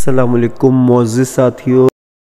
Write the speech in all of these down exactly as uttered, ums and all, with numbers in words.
अस्सलामुअलैकुम मोअज़्ज़िज़ साथियों।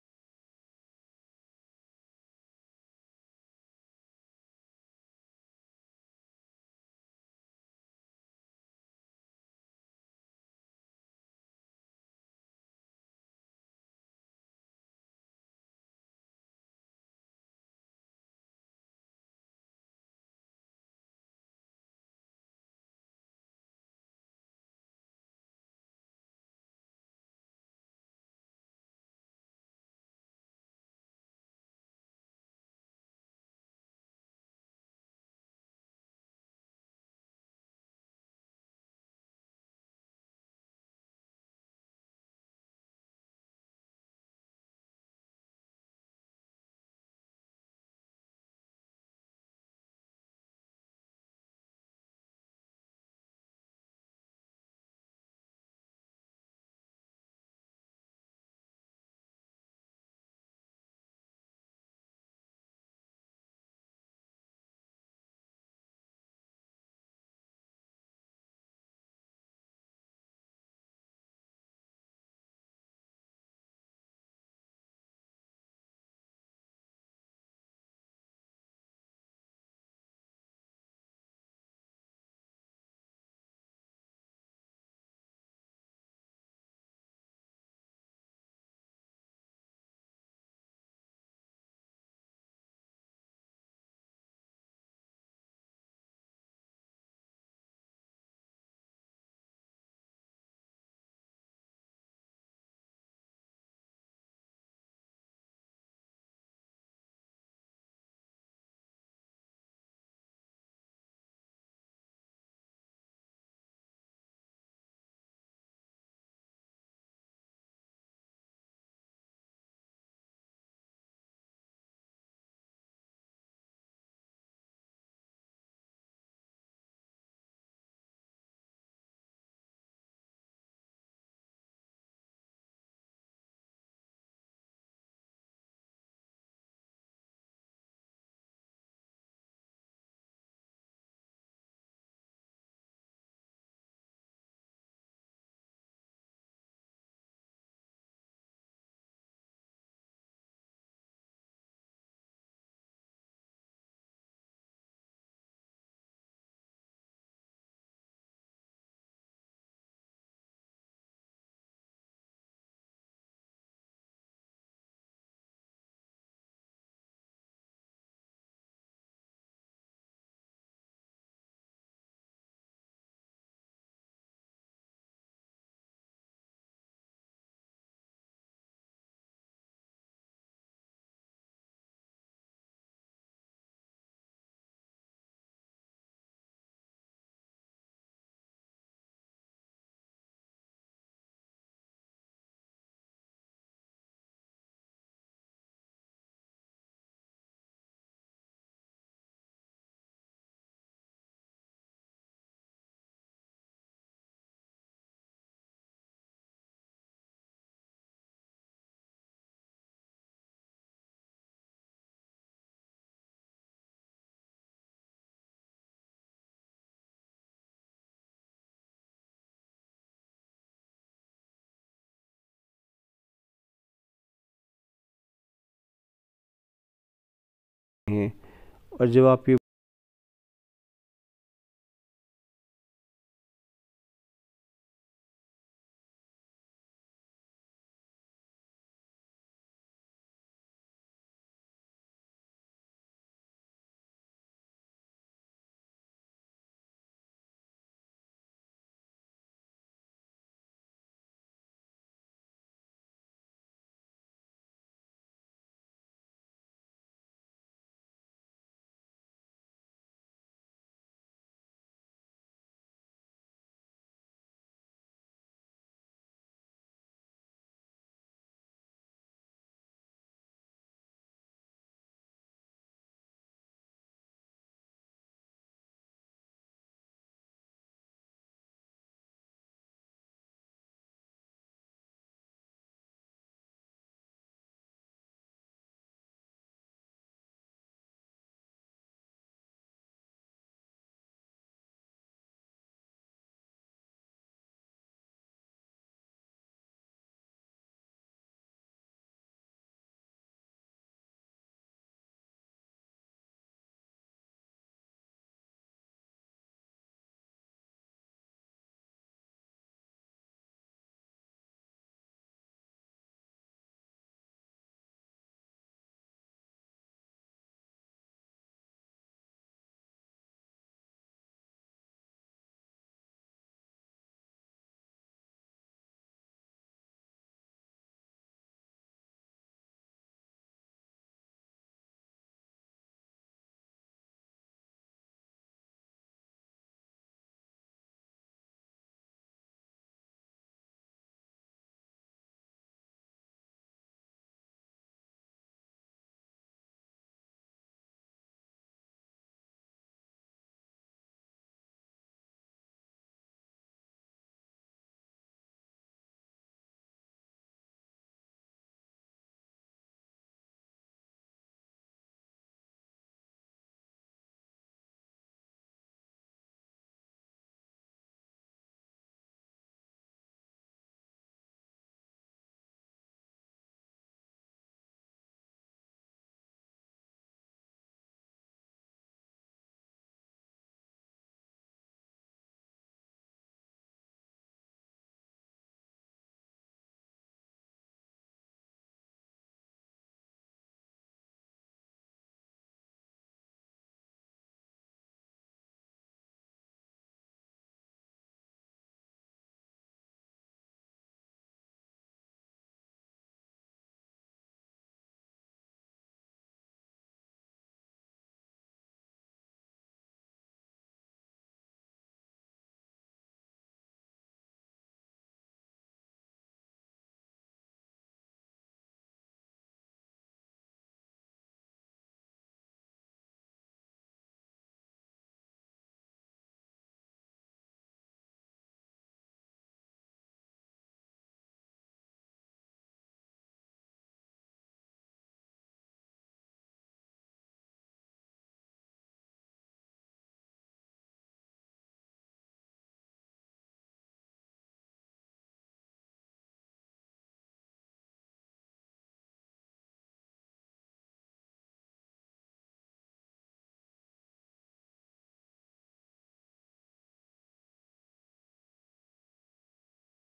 हैं और जब आप ये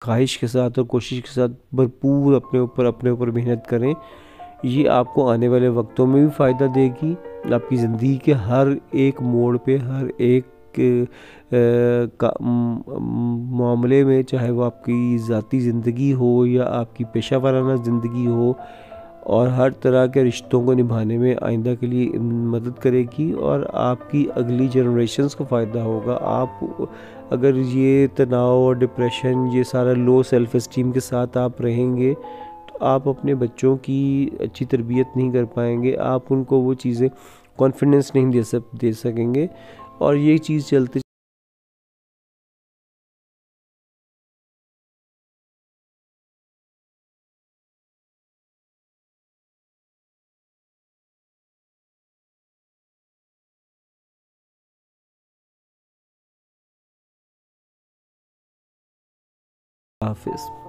ख्वाहिश के साथ और कोशिश के साथ भरपूर अपने ऊपर अपने ऊपर मेहनत करें। ये आपको आने वाले वक्तों में भी फ़ायदा देगी। आपकी ज़िंदगी के हर एक मोड़ पे, हर एक अ, का म- मामले में, चाहे वो आपकी ज़ाती ज़िंदगी हो या आपकी पेशा वाराना ज़िंदगी हो, और हर तरह के रिश्तों को निभाने में आइंदा के लिए मदद करेगी और आपकी अगली जनरेशन्स को फ़ायदा होगा। आप अगर ये तनाव और डिप्रेशन, ये सारा लो सेल्फ़ इस्टीम के साथ आप रहेंगे तो आप अपने बच्चों की अच्छी तरबियत नहीं कर पाएंगे, आप उनको वो चीज़ें कॉन्फिडेंस नहीं दे सक दे सकेंगे। और ये चीज़ चलते हाफिज़।